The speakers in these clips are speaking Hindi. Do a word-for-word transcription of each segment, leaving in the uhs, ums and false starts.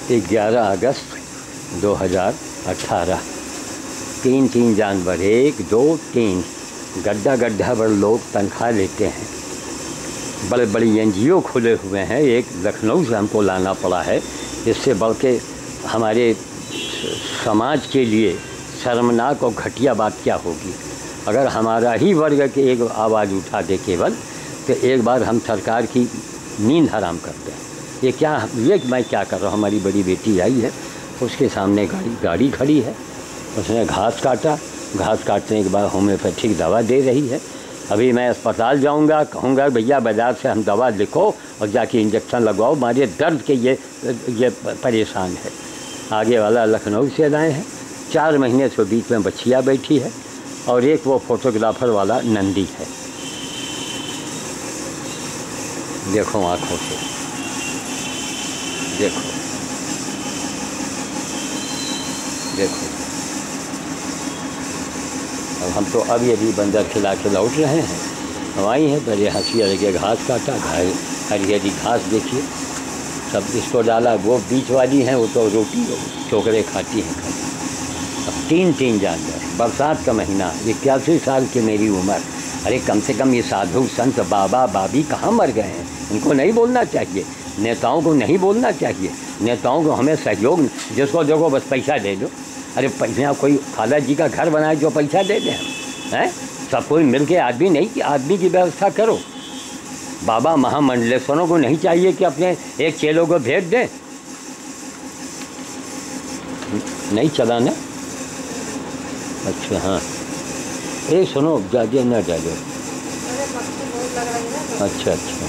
ग्यारह अगस्त दो हज़ार अठारह। तीन तीन जानवर, एक दो तीन, गड्ढा गड्ढा भर लोग तनख्वाह लेते हैं। बड़े बड़े एन जी ओ खुले हुए हैं। एक लखनऊ से हमको लाना पड़ा है। इससे बल्कि हमारे समाज के लिए शर्मनाक और घटिया बात क्या होगी अगर हमारा ही वर्ग के एक आवाज़ उठा दे केवल, तो एक बार हम सरकार की नींद हराम करते हैं। ये क्या, ये मैं क्या कर रहा हूँ। हमारी बड़ी बेटी आई है, उसके सामने गाड़ी गाड़ी खड़ी है, उसने घास काटा, घास काटने के बाद होम्योपैथिक दवा दे रही है। अभी मैं अस्पताल जाऊंगा, कहूँगा भैया बाज़ार से हम दवा लिखो और जाके इंजेक्शन लगवाओ, हमारे दर्द के ये ये परेशान है। आगे वाला लखनऊ से लाए हैं, चार महीने से बीच में बच्चियाँ बैठी है और एक वो फोटोग्राफर वाला नंदी है। देखो आँखों से, देखो देखो। अब हम तो अब ये भी बंदर खिला के लौट रहे हैं। हम आई हैं, पहले हंसिया लगे घास काटा, घास हरी हरी घास देखिए सब इसको डाला। वो बीच वाली हैं वो तो रोटी चोकरे खाती हैं खाती। अब तीन तीन जानवर, बरसात का महीना, इक्यासी साल की मेरी उम्र। अरे कम से कम ये साधु संत बाबा बाबी कहाँ मर गए हैं? इनको नहीं बोलना चाहिए, नेताओं को नहीं बोलना चाहिए। नेताओं को हमें सहयोग, जिसको देखो बस पैसा दे दो। अरे पैसा, कोई खाला जी का घर बनाए जो पैसा दे दें हम, हैं? सब कोई मिल के आदमी नहीं कि आदमी की व्यवस्था करो। बाबा महामंडलेश्वरों को नहीं चाहिए कि अपने एक चेलों को भेज दें? नहीं चला ना? अच्छा हाँ, ए सुनो, जाइए ना जाइए। अच्छा अच्छा,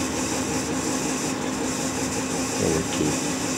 चलो ठीक।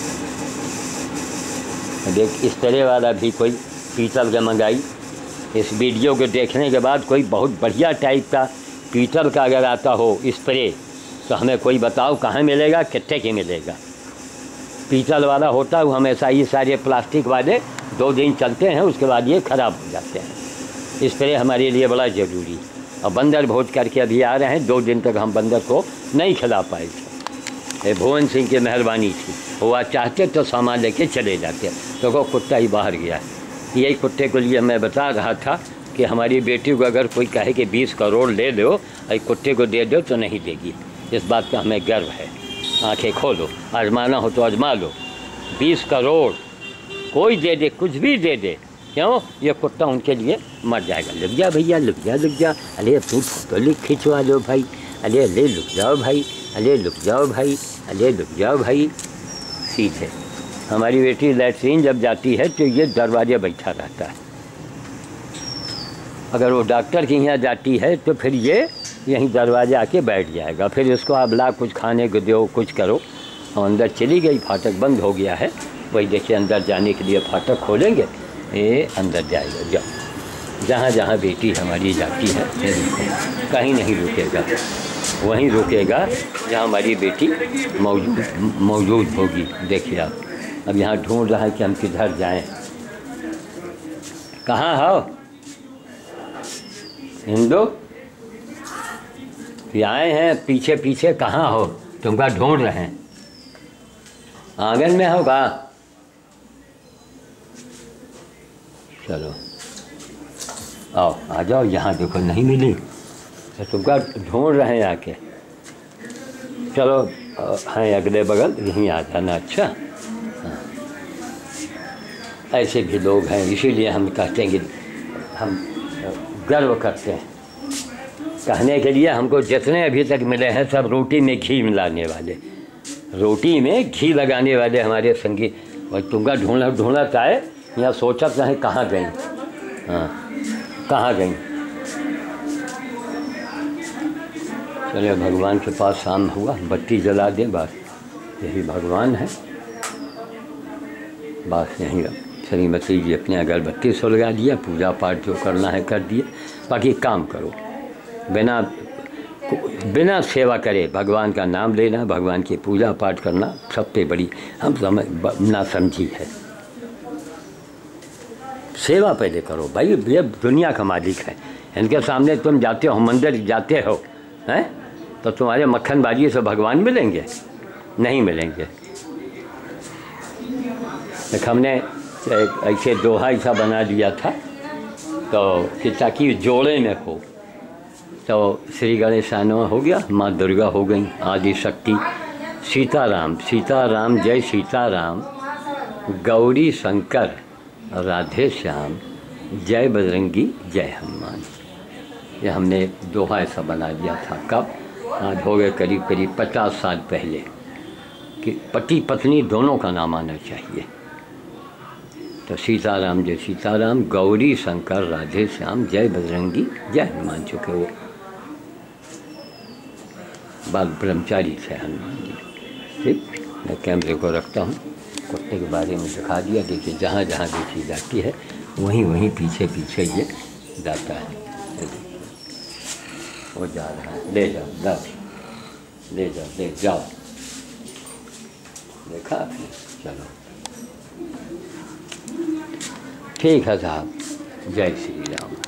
देख इस तरह वाला भी कोई पीतल का मंगाई। इस वीडियो को देखने के बाद कोई बहुत बढ़िया टाइप का पीतल का अगर आता हो स्प्रे, तो हमें कोई बताओ कहाँ मिलेगा, कितने के मिलेगा। पीतल वाला होता है हमेशा, ये सारे प्लास्टिक वाले दो दिन चलते हैं, उसके बाद ये ख़राब हो जाते हैं। स्प्रे हमारे लिए बड़ा ज़रूरी। और बंदर भोज करके अभी आ रहे हैं, दो दिन तक हम बंदर को नहीं खिला पाए थे। भुवन सिंह की मेहरबानी थी, वो आज चाहते तो सामान लेके चले जाते, तो वो कुत्ता ही बाहर गया। यही कुत्ते के लिए मैं बता रहा था कि हमारी बेटी को अगर कोई कहे कि बीस करोड़ ले दो और कुत्ते को दे दो तो नहीं देगी। इस बात का हमें गर्व है। आंखें खोलो, आजमाना हो तो आजमा लो। बीस करोड़ कोई दे दे, कुछ भी दे दे, क्यों? ये कुत्ता उनके लिए मर जाएगा। लुक जा भैया, लुक जा लुक जा। अरे अपनी फोटो लिख खिंचवा लो भाई। अरे अरे लुक जाओ भाई, अरे लुक जाओ भाई, अरे लुक जाओ भाई। सीधे हमारी बेटी लैट्रीन जब जाती है तो ये दरवाजे बैठा रहता है। अगर वो डॉक्टर के यहाँ जाती है तो फिर ये यहीं दरवाजे आके बैठ जाएगा। फिर इसको आप ला कुछ खाने को दो, कुछ करो। और अंदर चली गई, फाटक बंद हो गया है। वही देखिए अंदर जाने के लिए फाटक खोलेंगे, ये अंदर जाएगा। जाओ, जहाँ जहाँ बेटी हमारी जाती है कहीं नहीं रुकेगा, वहीं रुकेगा जहाँ हमारी बेटी मौजूद मौजूद होगी। देखिए आप, अब यहाँ ढूंढ रहा है कि हम किधर जाएं। कहाँ हो हिंदू? आए हैं पीछे पीछे, कहाँ हो? तुमका ढूंढ रहे हैं। आंगन में होगा? चलो आओ, आ जाओ। यहाँ देखो नहीं मिली तो तुमका ढूंढ रहे हैं आके। चलो हैं अगले बगल, यहीं आ जाना। अच्छा हाँ। ऐसे भी लोग हैं, इसीलिए हम कहते हैं कि हम गर्व करते हैं। कहने के लिए हमको जितने अभी तक मिले हैं सब रोटी में घी मिलाने वाले, रोटी में घी लगाने वाले हमारे संगी। और तुमका ढूंढा ढूंढा चाहे यहाँ सोचा चाहे कहाँ गई। हाँ, कहाँ गई? चलिए भगवान के पास शाम हुआ, बत्ती जला दें, बस यही भगवान है। बस यहीं श्रीमती जी अपने अगरबत्ती सुलगा दिया, पूजा पाठ जो करना है कर दिया। बाकी काम करो, बिना बिना सेवा करे भगवान का नाम लेना, भगवान की पूजा पाठ करना सबसे बड़ी हम समझ ना समझी है। सेवा पहले करो भाई, ये दुनिया का मालिक है। इनके सामने तुम जाते हो, मंदिर जाते हो हैं, तो तुम्हारे मक्खन बाजी से भगवान मिलेंगे? नहीं मिलेंगे। एक हमने एक ऐसे दोहा ऐसा बना दिया था तो कि ताकि जोड़े में हो। तो श्री गणेशानो हो गया, माँ दुर्गा हो गई आदि शक्ति, सीताराम सीताराम जय सीताराम, गौरी शंकर राधे श्याम, जय बजरंगी जय हनुमान। ये हमने दोहा ऐसा बना दिया था। कब? आज हो गए करीब करीब पचास साल पहले कि पति पत्नी दोनों का नाम आना चाहिए। तो सीताराम जय सीताराम, गौरी शंकर राधे श्याम, जय बजरंगी जय हनुमान। चुके वो बाल ब्रह्मचारी थे हनुमान जी। ठीक, मैं कैमरे को रखता हूँ। कुत्ते के बारे में दिखा दिया। देखिए जहाँ जहाँ देखी जाती है वहीं वहीं पीछे पीछे ये जाता है। वो जा रहा है, ले जाओ जाओ, ले जाओ ले जाओ। देखा आपने? चलो ठीक है साहब, जय श्री राम।